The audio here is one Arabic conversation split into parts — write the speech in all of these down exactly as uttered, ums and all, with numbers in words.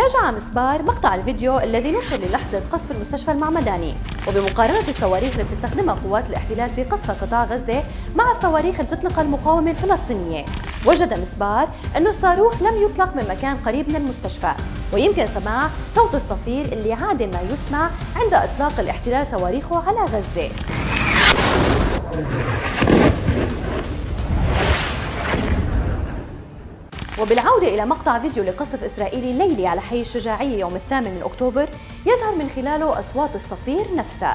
وراجع مسبار مقطع الفيديو الذي نشر للحظة قصف المستشفى المعمداني، وبمقارنة الصواريخ اللي بتستخدمها قوات الاحتلال في قصف قطاع غزة مع الصواريخ اللي بتطلقها المقاومة الفلسطينية، وجد مسبار أنه الصاروخ لم يطلق من مكان قريب من المستشفى، ويمكن سماع صوت الصفير اللي عادة ما يسمع عند إطلاق الاحتلال صواريخه على غزة. وبالعودة إلى مقطع فيديو لقصف إسرائيلي ليلي على حي الشجاعية يوم الثامن من أكتوبر، يظهر من خلاله أصوات الصفير نفسها.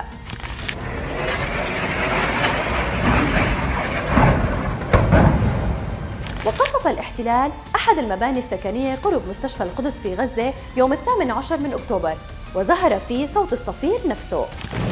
وقصف الاحتلال أحد المباني السكنية قرب مستشفى القدس في غزة يوم الثامن عشر من أكتوبر، وظهر فيه صوت الصفير نفسه.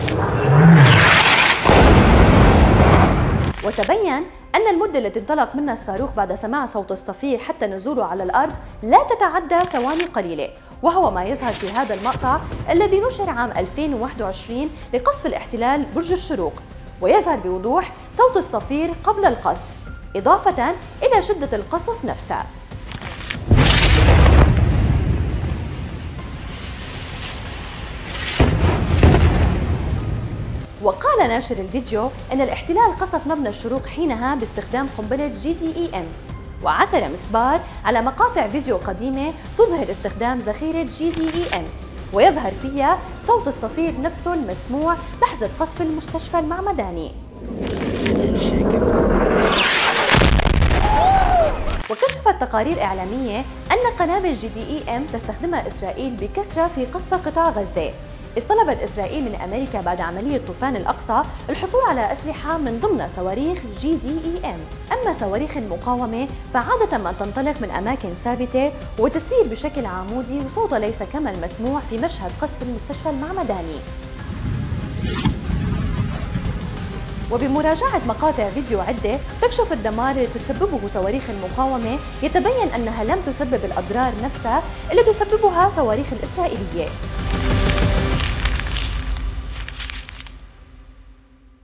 وتبين أن المدة التي انطلق منها الصاروخ بعد سماع صوت الصفير حتى نزوله على الأرض لا تتعدى ثواني قليلة، وهو ما يظهر في هذا المقطع الذي نشر عام ألفين وواحد وعشرين لقصف الاحتلال برج الشروق، ويظهر بوضوح صوت الصفير قبل القصف، إضافة إلى شدة القصف نفسها. وقال ناشر الفيديو أن الاحتلال قصف مبنى الشروق حينها باستخدام قنبلة جي دي إي إم، وعثر مسبار على مقاطع فيديو قديمة تظهر استخدام ذخيرة جي دي إي إم، ويظهر فيها صوت الصفير نفسه المسموع لحظة قصف المستشفى المعمداني. وكشفت تقارير إعلامية أن قنابل جي دي إي إم تستخدمها إسرائيل بكثرة في قصف قطاع غزة. طلبت إسرائيل من أمريكا بعد عملية طوفان الأقصى الحصول على أسلحة من ضمن صواريخ جي دي إي إم، أما صواريخ المقاومة فعادة ما تنطلق من أماكن ثابتة وتسير بشكل عمودي، وصوتها ليس كما المسموع في مشهد قصف المستشفى المعمداني. وبمراجعة مقاطع فيديو عدة تكشف الدمار اللي تسببه صواريخ المقاومة، يتبين أنها لم تسبب الأضرار نفسها اللي تسببها صواريخ الإسرائيلية.